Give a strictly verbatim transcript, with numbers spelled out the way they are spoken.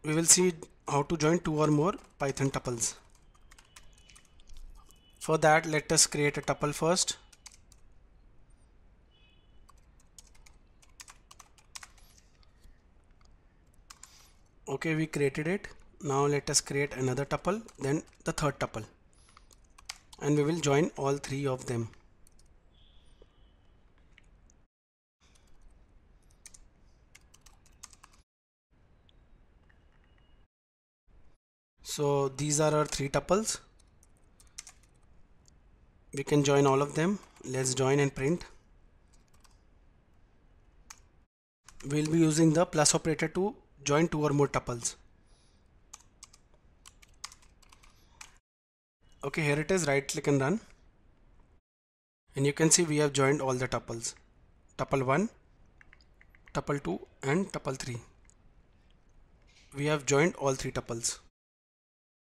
we will see how to join two or more Python tuples. For that, let us create a tuple first. Okay, we created it. Now let us create another tuple, then the third tuple, and we will join all three of them. So these are our three tuples. We can join all of them. Let's join and print. We'll be using the plus operator to join two or more tuples. Okay, here it is. Right click and run. And you can see we have joined all the tuples. Tuple one, tuple two and tuple three. We have joined all three tuples.